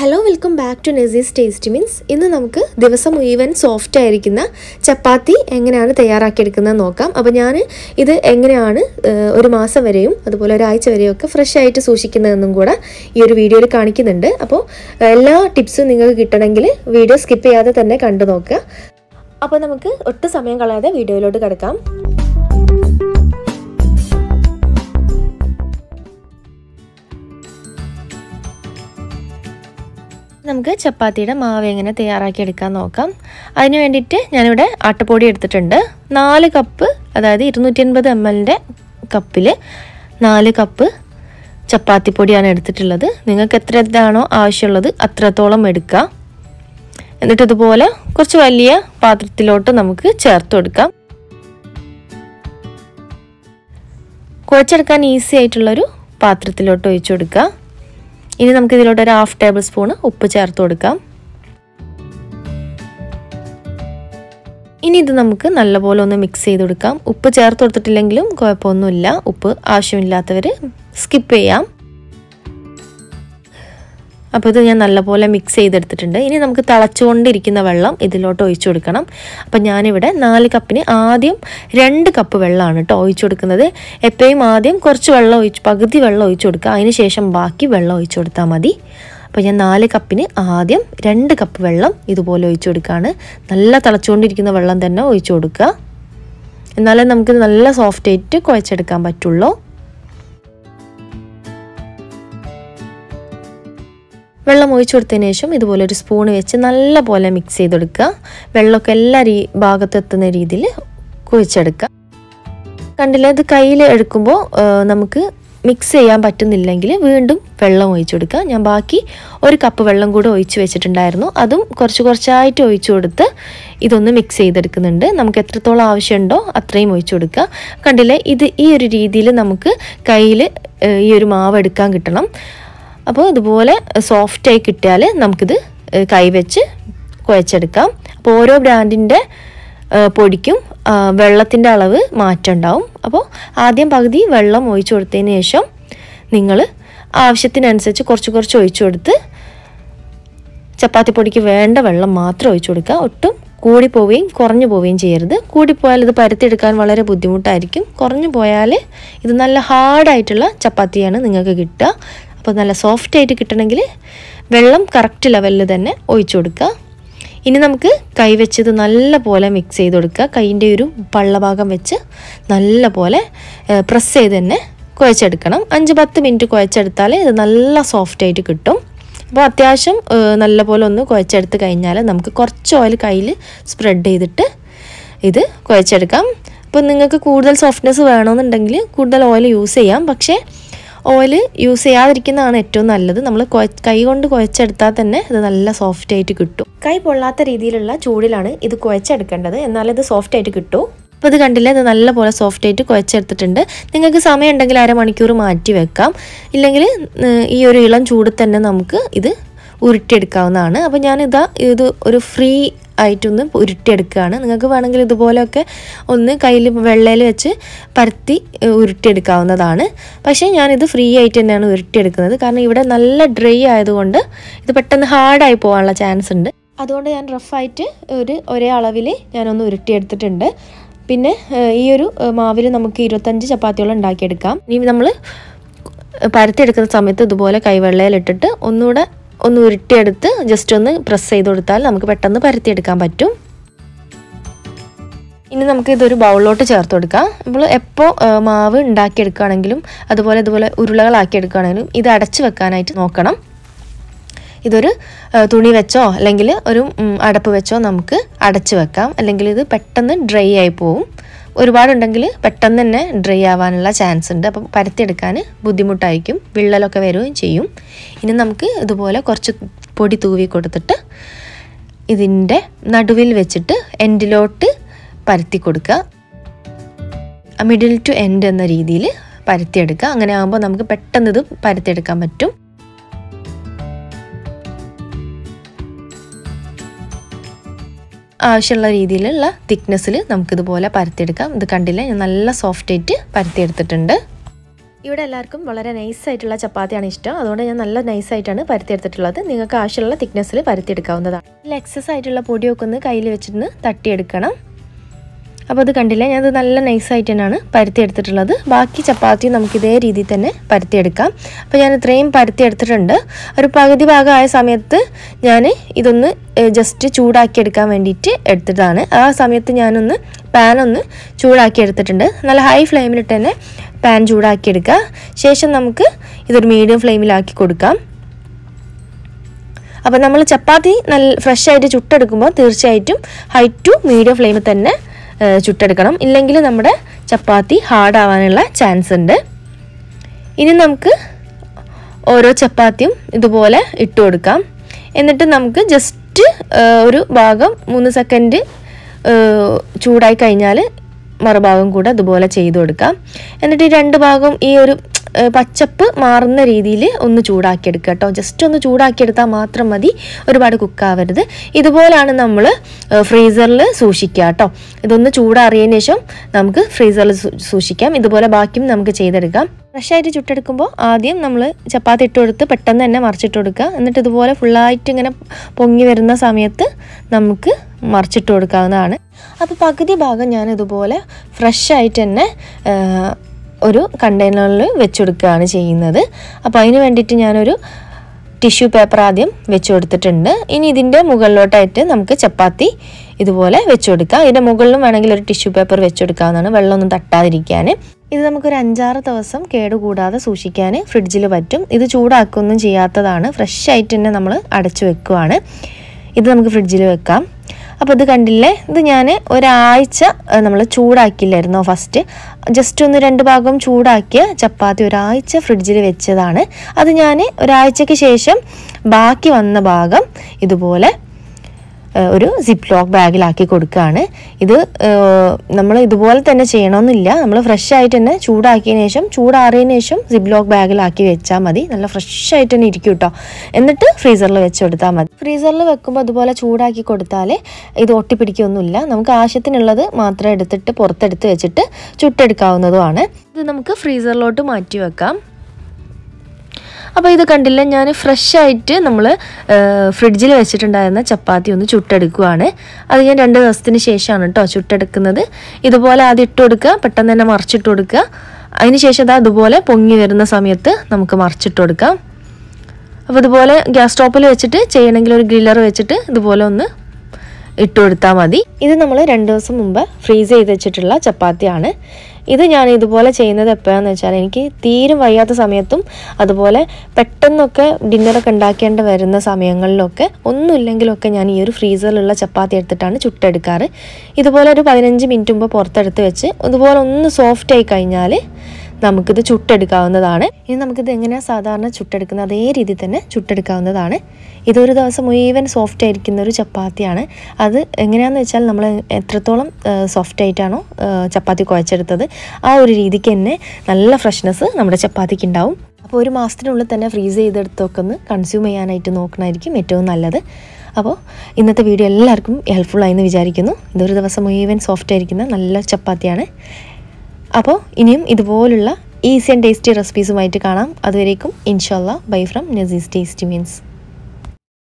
Hello welcome back to Nesi's tasty means. ഇന്ന് നമുക്ക് ദിവസം മുഴുവൻ സോഫ്റ്റ് ആയിരിക്കുന്ന ചപ്പാത്തി എങ്ങനെയാണ് തയ്യാറാക്കിയെടുക്കുന്നത് നോക്കാം. അപ്പോൾ ഞാൻ ഇത് എങ്ങനെയാണ് ഒരു മാസം വരെയും അതുപോലെ ഒരാഴ്ച വരെയും ഒക്കെ ഫ്രഷ് ആയിട്ട് സൂക്ഷിക്കുന്നതെന്നും കൂടെ ഈ ഒരു വീഡിയോയിൽ കാണിക്കുന്നുണ്ട്. അപ്പോൾ എല്ലാ ടിപ്സും നിങ്ങൾക്ക് കിട്ടണമെങ്കിൽ വീഡിയോ സ്കിപ്പ് ചെയ്യാതെ തന്നെ കണ്ടു നോക്കുക. അപ്പോൾ നമുക്ക് ഒട്ടും സമയം കളയാതെ വീഡിയോയിലോട്ട് കിടക്കാം. നമുക്ക് ചപ്പാത്തിയുടെ മാവ് എങ്ങനെ തയ്യാറാക്കിയെടുക്കാൻ നോക്കാം. അതിന് വേണ്ടിയിട്ട് ഞാനിവിടെ ആട്ടപ്പൊടി എടുത്തിട്ടുണ്ട്. 4 കപ്പ്, അതായത് 250 ml കപ്പിൽ 4 കപ്പ് ചപ്പാത്തിപ്പൊടിയാണ് എടുത്തിട്ടുള്ളത്. നിങ്ങൾക്ക് എത്ര ഇതാണോ ആവശ്യമുള്ളത് അത്രത്തോളം എടുക്കുക. എന്നിട്ട് ഇതുപോലെ കുറച്ച് വലിയ പാത്രത്തിലോട്ട് നമുക്ക് ചേർത്ത് കൊടുക്കാം. കുഴച്ചെടുക്കാൻ ഈസി ആയിട്ടുള്ളൊരു പാത്രത്തിലോട്ട് ഒഴിച്ചു കൊടുക്കുക. ഇനി നമുക്ക് ഇതിലോട്ട് ഒരു 1/2 ടേബിൾ സ്പൂൺ ഉപ്പ് ചേർത്ത് കൊടുക്കാം. ഇനി ഇത് നമുക്ക് നല്ലപോലെ ഒന്ന് മിക്സ് ചെയ്ത് കൊടുക്കാം. ഉപ്പ് ചേർത്ത് കൊടുത്തിട്ടില്ലെങ്കിലും കുഴപ്പമൊന്നുമില്ല. ഉപ്പ് ആവശ്യമില്ലാത്തവർ സ്കിപ്പ് ചെയ്യാം. അപ്പോൾ ഇത് ഞാൻ നല്ലപോലെ മിക്സ് ചെയ്തെടുത്തിട്ടുണ്ട്. ഇനി നമുക്ക് തിളച്ചുകൊണ്ടിരിക്കുന്ന വെള്ളം ഇതിലോട്ട് ഒഴിച്ചു കൊടുക്കണം. അപ്പം ഞാനിവിടെ 4 കപ്പിന് ആദ്യം 2 കപ്പ് വെള്ളമാണ് കേട്ടോ ഒഴിച്ചു കൊടുക്കുന്നത്. എപ്പോഴും ആദ്യം കുറച്ച് വെള്ളം പകുതി വെള്ളം ഒഴിച്ചു കൊടുക്കുക. അതിന് ശേഷം ബാക്കി വെള്ളം ഒഴിച്ചു കൊടുത്താൽ മതി. അപ്പോൾ ഞാൻ 4 കപ്പിന് ആദ്യം 2 കപ്പ് വെള്ളം ഇതുപോലെ ഒഴിച്ചു കൊടുക്കുകയാണ്. നല്ല തിളച്ചുകൊണ്ടിരിക്കുന്ന വെള്ളം തന്നെ ഒഴിച്ചു കൊടുക്കുക. എന്നാലേ നമുക്കിത് നല്ല സോഫ്റ്റ് ആയിട്ട് കുഴച്ചെടുക്കാൻ പറ്റുള്ളൂ. വെള്ളം ഒഴിച്ചു കൊടുത്തതിന് ശേഷം ഇതുപോലെ ഒരു സ്പൂൺ വെച്ച് നല്ല പോലെ മിക്സ് ചെയ്തെടുക്കുക. വെള്ളമൊക്കെ എല്ലാ ഭാഗത്തെത്തുന്ന രീതിയിൽ കുഴച്ചെടുക്കുക. കണ്ടില്ല, ഇത് കയ്യിൽ എടുക്കുമ്പോൾ നമുക്ക് മിക്സ് ചെയ്യാൻ പറ്റുന്നില്ലെങ്കിൽ വീണ്ടും വെള്ളം ഒഴിച്ചു കൊടുക്കുക. ഞാൻ ബാക്കി 1 കപ്പ് വെള്ളം കൂടെ ഒഴിച്ച് വെച്ചിട്ടുണ്ടായിരുന്നു. അതും കുറച്ചായിട്ട് ഒഴിച്ചു കൊടുത്ത് ഇതൊന്ന് മിക്സ് ചെയ്തെടുക്കുന്നുണ്ട്. നമുക്ക് എത്രത്തോളം ആവശ്യമുണ്ടോ അത്രയും ഒഴിച്ചു കൊടുക്കുക. കണ്ടില്ലേ, ഇത് ഈ ഒരു രീതിയിൽ നമുക്ക് കയ്യിൽ ഈ ഒരു മാവ് എടുക്കാൻ കിട്ടണം. അപ്പോൾ ഇതുപോലെ സോഫ്റ്റായി കിട്ടിയാൽ നമുക്കിത് കൈവച്ച് കുഴച്ചെടുക്കാം. അപ്പോൾ ഓരോ ബ്രാൻഡിൻ്റെ പൊടിക്കും വെള്ളത്തിൻ്റെ അളവ് മാറ്റം ഉണ്ടാവും. അപ്പോൾ ആദ്യം പകുതി വെള്ളം ഒഴിച്ചു കൊടുത്തതിന് ശേഷം നിങ്ങൾ ആവശ്യത്തിനനുസരിച്ച് കുറച്ച് ഒഴിച്ചു കൊടുത്ത് ചപ്പാത്തിപ്പൊടിക്ക് വേണ്ട വെള്ളം മാത്രം ഒഴിച്ചു കൊടുക്കുക. ഒട്ടും കൂടിപ്പോവുകയും കുറഞ്ഞു പോവുകയും ചെയ്യരുത്. കൂടിപ്പോയാൽ ഇത് പരത്തിയെടുക്കാൻ വളരെ ബുദ്ധിമുട്ടായിരിക്കും. കുറഞ്ഞു പോയാൽ ഇത് നല്ല ഹാർഡായിട്ടുള്ള ചപ്പാത്തിയാണ് നിങ്ങൾക്ക് കിട്ടുക. അപ്പോൾ നല്ല സോഫ്റ്റ് ആയിട്ട് കിട്ടണമെങ്കിൽ വെള്ളം കറക്റ്റ് ലെവലിൽ തന്നെ ഒഴിച്ചു കൊടുക്കുക. ഇനി നമുക്ക് കൈ വെച്ചത് നല്ല പോലെ മിക്സ് ചെയ്ത് കൊടുക്കുക. കൈയിൻ്റെ ഒരു പള്ളഭാഗം വെച്ച് നല്ല പോലെ പ്രസ് ചെയ്ത് തന്നെ കുഴച്ചെടുക്കണം. 5-10 മിനിറ്റ് കുഴച്ചെടുത്താൽ ഇത് നല്ല സോഫ്റ്റ് ആയിട്ട് കിട്ടും. അപ്പോൾ അത്യാവശ്യം നല്ല പോലെ ഒന്ന് കുഴച്ചെടുത്ത് കഴിഞ്ഞാൽ നമുക്ക് കുറച്ച് ഓയിൽ കയ്യിൽ സ്പ്രെഡ് ചെയ്തിട്ട് ഇത് കുഴച്ചെടുക്കാം. അപ്പോൾ നിങ്ങൾക്ക് കൂടുതൽ സോഫ്റ്റ്നെസ് വേണമെന്നുണ്ടെങ്കിൽ കൂടുതൽ ഓയിൽ യൂസ് ചെയ്യാം. പക്ഷേ ഓയിൽ യൂസ് ചെയ്യാതിരിക്കുന്നതാണ് ഏറ്റവും നല്ലത്. നമ്മൾ കൈ കൊണ്ട് കുഴച്ചെടുത്താൽ തന്നെ ഇത് നല്ല സോഫ്റ്റ് ആയിട്ട് കിട്ടും. കൈ പൊള്ളാത്ത രീതിയിലുള്ള ചൂടിലാണ് ഇത് കുഴച്ചെടുക്കേണ്ടത്, എന്നാലേ ഇത് സോഫ്റ്റ് ആയിട്ട് കിട്ടും. അപ്പോൾ ഇത് കണ്ടില്ലേ, ഇത് നല്ലപോലെ സോഫ്റ്റ് ആയിട്ട് കുഴച്ചെടുത്തിട്ടുണ്ട്. നിങ്ങൾക്ക് സമയം ഉണ്ടെങ്കിൽ 1/2 മണിക്കൂർ മാറ്റി വെക്കാം. ഇല്ലെങ്കിൽ ഈ ഒരു ഇളം ചൂടിൽ തന്നെ നമുക്ക് ഇത് ഉരുട്ടിയെടുക്കാവുന്നതാണ്. അപ്പോൾ ഇത് ഒരു ഫ്രീ ആയിട്ടൊന്ന് ഉരുട്ടിയെടുക്കുകയാണ്. നിങ്ങൾക്ക് വേണമെങ്കിൽ ഇതുപോലെയൊക്കെ ഒന്ന് കയ്യിൽ വെള്ളയിൽ വെച്ച് പരത്തി ഉരുട്ടിയെടുക്കാവുന്നതാണ്. പക്ഷേ ഞാനിത് ഫ്രീ ആയിട്ട് തന്നെയാണ് ഉരുട്ടിയെടുക്കുന്നത്. കാരണം ഇവിടെ നല്ല ഡ്രൈ ആയതുകൊണ്ട് ഇത് പെട്ടെന്ന് ഹാർഡായി പോകാനുള്ള ചാൻസ് ഉണ്ട്. അതുകൊണ്ട് ഞാൻ റഫായിട്ട് ഒരേ അളവിൽ ഞാനൊന്ന് ഉരുട്ടിയെടുത്തിട്ടുണ്ട്. പിന്നെ ഈ ഒരു മാവിൽ നമുക്ക് 25 ചപ്പാത്തിയോളം ഉണ്ടാക്കിയെടുക്കാം. ഇനി നമ്മൾ പരത്തിയെടുക്കുന്ന സമയത്ത് ഇതുപോലെ കൈവെള്ളയിലിട്ടിട്ട് ഒന്ന് ഉരുട്ടിയെടുത്ത് ജസ്റ്റ് ഒന്ന് പ്രസ് ചെയ്ത് കൊടുത്താൽ നമുക്ക് പെട്ടെന്ന് പരത്തിയെടുക്കാൻ പറ്റും. ഇനി നമുക്ക് ഇതൊരു ബൗളിലോട്ട് ചേർത്ത് കൊടുക്കാം. നമ്മൾ എപ്പോൾ മാവ് ഉണ്ടാക്കിയെടുക്കുകയാണെങ്കിലും അതുപോലെ ഉരുളകളാക്കിയെടുക്കുകയാണെങ്കിലും ഇത് അടച്ച് വെക്കാനായിട്ട് നോക്കണം. ഇതൊരു തുണി വെച്ചോ അല്ലെങ്കിൽ ഒരു അടപ്പ് വെച്ചോ നമുക്ക് അടച്ച് വെക്കാം. അല്ലെങ്കിൽ ഇത് പെട്ടെന്ന് ഡ്രൈ ആയി പോവും. ഒരുപാടുണ്ടെങ്കിൽ പെട്ടെന്ന് തന്നെ ഡ്രൈ ആവാനുള്ള ചാൻസ് ഉണ്ട്. അപ്പം പരത്തിയെടുക്കാൻ ബുദ്ധിമുട്ടായിരിക്കും, വിള്ളലൊക്കെ വരികയും ചെയ്യും. ഇനി നമുക്ക് ഇതുപോലെ കുറച്ച് പൊടി തൂവി കൊടുത്തിട്ട് ഇതിൻ്റെ നടുവിൽ വെച്ചിട്ട് എൻഡിലോട്ട് പരത്തി കൊടുക്കുക. മിഡിൽ ടു എൻഡ് എന്ന രീതിയിൽ പരത്തിയെടുക്കുക. അങ്ങനെ ആകുമ്പോൾ നമുക്ക് പെട്ടെന്ന് ഇത് പരത്തിയെടുക്കാൻ പറ്റും. ആവശ്യമുള്ള രീതിയിലുള്ള തിക്നെസ്സിൽ നമുക്കിതുപോലെ പരത്തിയെടുക്കാം. ഇത് കണ്ടില്ലേ, ഞാൻ നല്ല സോഫ്റ്റ് ആയിട്ട് പരത്തിയെടുത്തിട്ടുണ്ട്. ഇവിടെ എല്ലാവർക്കും വളരെ നൈസായിട്ടുള്ള ചപ്പാത്തിയാണ് ഇഷ്ടം. അതുകൊണ്ട് ഞാൻ നല്ല നൈസായിട്ടാണ് പരത്തിയെടുത്തിട്ടുള്ളത്. നിങ്ങൾക്ക് ആവശ്യമുള്ള തിക്നെസ്സിൽ പരത്തിയെടുക്കാവുന്നതാണ്. ഇതിൽ എക്സസ് ആയിട്ടുള്ള പൊടിയൊക്കെ ഒന്ന് കയ്യിൽ വെച്ചിട്ട് തട്ടിയെടുക്കണം. അപ്പോൾ അത് കണ്ടില്ലേ, ഞാനത് നല്ല നൈസായിട്ട് തന്നെയാണ് പരത്തിയെടുത്തിട്ടുള്ളത്. ബാക്കി ചപ്പാത്തി നമുക്ക് ഇതേ രീതിയിൽ തന്നെ പരത്തിയെടുക്കാം. അപ്പോൾ ഞാൻ ഇത്രയും പരത്തിയെടുത്തിട്ടുണ്ട്. ഒരു പകുതി ഭാഗമായ സമയത്ത് ഞാൻ ഇതൊന്ന് ജസ്റ്റ് ചൂടാക്കിയെടുക്കാൻ വേണ്ടിയിട്ട് എടുത്തതാണ്. ആ സമയത്ത് ഞാനൊന്ന് പാനൊന്ന് ചൂടാക്കി എടുത്തിട്ടുണ്ട്. നല്ല ഹൈ ഫ്ലെയിമിലിട്ട് തന്നെ പാൻ ചൂടാക്കിയെടുക്കുക. ശേഷം നമുക്ക് ഇതൊരു മീഡിയം ഫ്ലെയിമിലാക്കി കൊടുക്കാം. അപ്പോൾ നമ്മൾ ചപ്പാത്തി നല്ല ഫ്രഷായിട്ട് ചുട്ടെടുക്കുമ്പോൾ തീർച്ചയായിട്ടും ഹൈ ടു മീഡിയം ഫ്ലെയിമിൽ തന്നെ ചുട്ടെടുക്കണം. ഇല്ലെങ്കിൽ നമ്മുടെ ചപ്പാത്തി ഹാർഡാവാനുള്ള ചാൻസ് ഉണ്ട്. ഇനി നമുക്ക് ഓരോ ചപ്പാത്തിയും ഇതുപോലെ ഇട്ട് കൊടുക്കാം. എന്നിട്ട് നമുക്ക് ജസ്റ്റ് ഒരു ഭാഗം 3 സെക്കൻഡ് ചൂടായി കഴിഞ്ഞാൽ മറുഭാഗം കൂടെ അതുപോലെ ചെയ്ത് കൊടുക്കാം. എന്നിട്ട് ഈ 2 ഭാഗം ഈ ഒരു പച്ചപ്പ് മാറുന്ന രീതിയിൽ ഒന്ന് ചൂടാക്കിയെടുക്കുക കേട്ടോ. ജസ്റ്റ് ഒന്ന് ചൂടാക്കിയെടുത്താൽ മാത്രം മതി, ഒരുപാട് കുക്കാവരുത്. ഇതുപോലാണ് നമ്മൾ ഫ്രീസറിൽ സൂക്ഷിക്കുക കേട്ടോ. ഇതൊന്ന് ചൂടാറിയതിന് ശേഷം നമുക്ക് ഫ്രീസറിൽ സൂക്ഷിക്കാം. ഇതുപോലെ ബാക്കിയും നമുക്ക് ചെയ്തെടുക്കാം. ഫ്രഷായിട്ട് ചുട്ടെടുക്കുമ്പോൾ ആദ്യം നമ്മൾ ചപ്പാത്തി ഇട്ട് കൊടുത്ത് പെട്ടെന്ന് തന്നെ മറിച്ചിട്ട് കൊടുക്കുക. എന്നിട്ട് ഇതുപോലെ ഫുള്ളായിട്ട് ഇങ്ങനെ പൊങ്ങി വരുന്ന സമയത്ത് നമുക്ക് മറിച്ചിട്ട് കൊടുക്കാവുന്നതാണ്. അപ്പോൾ പകുതി ഭാഗം ഞാൻ ഇതുപോലെ ഫ്രഷായിട്ട് തന്നെ ഒരു കണ്ടെയ്നറിൽ വെച്ചുകൊടുക്കുകയാണ് ചെയ്യുന്നത്. അപ്പോൾ അതിന് വേണ്ടിയിട്ട് ഞാനൊരു ടിഷ്യൂ പേപ്പർ ആദ്യം വെച്ച് കൊടുത്തിട്ടുണ്ട്. ഇനി ഇതിൻ്റെ മുകളിലോട്ടായിട്ട് നമുക്ക് ചപ്പാത്തി ഇതുപോലെ വെച്ച് കൊടുക്കാം. ഇതിൻ്റെ മുകളിലും വേണമെങ്കിൽ ഒരു ടിഷ്യൂ പേപ്പർ വെച്ച് കൊടുക്കാവുന്നതാണ്, വെള്ളമൊന്നും തട്ടാതിരിക്കാൻ. ഇത് നമുക്കൊരു 5-6 ദിവസം കേടുകൂടാതെ സൂക്ഷിക്കാൻ ഫ്രിഡ്ജിൽ പറ്റും. ഇത് ചൂടാക്കുകയൊന്നും ചെയ്യാത്തതാണ്, ഫ്രഷായിട്ട് തന്നെ നമ്മൾ അടച്ചു വെക്കുകയാണ്. ഇത് നമുക്ക് ഫ്രിഡ്ജിൽ വെക്കാം. അപ്പോൾ ഇത് കണ്ടില്ലേ, ഇത് ഞാൻ ഒരാഴ്ച നമ്മൾ ചൂടാക്കില്ലായിരുന്നോ ഫസ്റ്റ്, ജസ്റ്റ് ഒന്ന് 2 ഭാഗം ചൂടാക്കിയ ചപ്പാത്തി ഒരാഴ്ച ഫ്രിഡ്ജിൽ വെച്ചതാണ്. അത് ഞാൻ ഒരാഴ്ചയ്ക്ക് ശേഷം ബാക്കി വന്ന ഭാഗം ഇതുപോലെ ഒരു സിപ്പ് ലോക്ക് ബാഗിലാക്കി കൊടുക്കുകയാണ്. ഇത് നമ്മൾ ഇതുപോലെ തന്നെ ചെയ്യണമെന്നില്ല. നമ്മൾ ഫ്രഷായിട്ട് തന്നെ ചൂടാക്കിയതിന് ശേഷം ചൂടാറിയതിന് ശേഷം സിപ്പ് ലോക്ക് ബാഗിലാക്കി വെച്ചാൽ മതി. നല്ല ഫ്രഷായിട്ട് തന്നെ ഇരിക്കും കേട്ടോ. എന്നിട്ട് ഫ്രീസറിൽ വെച്ച് കൊടുത്താൽ മതി. ഫ്രീസറിൽ വെക്കുമ്പോൾ അതുപോലെ ചൂടാക്കി കൊടുത്താൽ ഇത് ഒട്ടിപ്പിടിക്കൊന്നുമില്ല. നമുക്ക് ആവശ്യത്തിനുള്ളത് മാത്രം എടുത്തിട്ട് പുറത്തെടുത്ത് വെച്ചിട്ട് ചുട്ടെടുക്കാവുന്നതുമാണ്. ഇത് നമുക്ക് ഫ്രീസറിലോട്ട് മാറ്റി വെക്കാം. അപ്പോൾ ഇത് കണ്ടില്ല, ഞാൻ ഫ്രഷായിട്ട് നമ്മൾ ഫ്രിഡ്ജിൽ വെച്ചിട്ടുണ്ടായിരുന്ന ചപ്പാത്തി ഒന്ന് ചുട്ടെടുക്കുകയാണ്. അത് ഞാൻ 2 ദിവസത്തിന് ശേഷമാണ് കേട്ടോ ചുട്ടെടുക്കുന്നത്. ഇതുപോലെ ആദ്യം ഇട്ട് കൊടുക്കുക, പെട്ടെന്ന് തന്നെ മറിച്ചിട്ട് കൊടുക്കുക. അതിന് ശേഷം അതുപോലെ പൊങ്ങി വരുന്ന സമയത്ത് നമുക്ക് മറിച്ചിട്ട് കൊടുക്കാം. അപ്പോൾ ഇതുപോലെ ഗ്യാസ് സ്റ്റോപ്പിൽ വെച്ചിട്ട് ചെയ്യണമെങ്കിൽ ഒരു ഗ്രില്ലർ വെച്ചിട്ട് ഇതുപോലെ ഒന്ന് ഇട്ട് കൊടുത്താൽ മതി. ഇത് നമ്മൾ 2 ദിവസം മുമ്പ് ഫ്രീസ് ചെയ്ത് വെച്ചിട്ടുള്ള ചപ്പാത്തിയാണ്. ഇത് ഞാൻ ഇതുപോലെ ചെയ്യുന്നത് എപ്പോഴാണെന്ന് വെച്ചാൽ എനിക്ക് തീരെ വയ്യാത്ത സമയത്തും അതുപോലെ പെട്ടെന്നൊക്കെ ഡിന്നറൊക്കെ ഉണ്ടാക്കേണ്ടി വരുന്ന സമയങ്ങളിലൊക്കെ ഒന്നുമില്ലെങ്കിലൊക്കെ ഞാൻ ഈ ഒരു ഫ്രീസറിലുള്ള ചപ്പാത്തി എടുത്തിട്ടാണ് ചുട്ടെടുക്കാറ്. ഇതുപോലെ ഒരു 15 മിനിറ്റ് മുമ്പ് പുറത്തെടുത്ത് വെച്ച് ഇതുപോലെ ഒന്ന് സോഫ്റ്റ് ആയി കഴിഞ്ഞാൽ നമുക്കിത് ചുട്ടെടുക്കാവുന്നതാണ്. ഇനി നമുക്കിത് എങ്ങനെയാണ് സാധാരണ ചുട്ടെടുക്കുന്നത് അതേ രീതിയിൽ തന്നെ ചുട്ടെടുക്കാവുന്നതാണ്. ഇതൊരു ദിവസം മുഴുവൻ സോഫ്റ്റ് ആയിരിക്കുന്ന ഒരു ചപ്പാത്തിയാണ്. അത് എങ്ങനെയാണെന്ന് വെച്ചാൽ നമ്മൾ എത്രത്തോളം സോഫ്റ്റ് ആയിട്ടാണോ ചപ്പാത്തി കുഴച്ചെടുത്തത് ആ ഒരു രീതിക്ക് തന്നെ നല്ല ഫ്രഷ്നെസ് നമ്മുടെ ചപ്പാത്തിക്ക് ഉണ്ടാവും. അപ്പോൾ 1 മാസത്തിനുള്ളിൽ തന്നെ ഫ്രീസ് ചെയ്തെടുത്തൊക്കെ ഒന്ന് കൺസ്യൂം ചെയ്യാനായിട്ട് നോക്കണമായിരിക്കും ഏറ്റവും നല്ലത്. അപ്പോൾ ഇന്നത്തെ വീഡിയോ എല്ലാവർക്കും ഹെൽപ്ഫുള്ളായെന്ന് വിചാരിക്കുന്നു. ഇതൊരു ദിവസം മുഴുവൻ സോഫ്റ്റ് ആയിരിക്കുന്ന നല്ല ചപ്പാത്തിയാണ്. അപ്പോൾ ഇനിയും ഇതുപോലുള്ള ഈസി ആൻഡ് ടേസ്റ്റി റെസിപ്പീസുമായിട്ട് കാണാം. അതുവരേക്കും ഇൻഷാല്ലാ bye from Nasi's tasty means.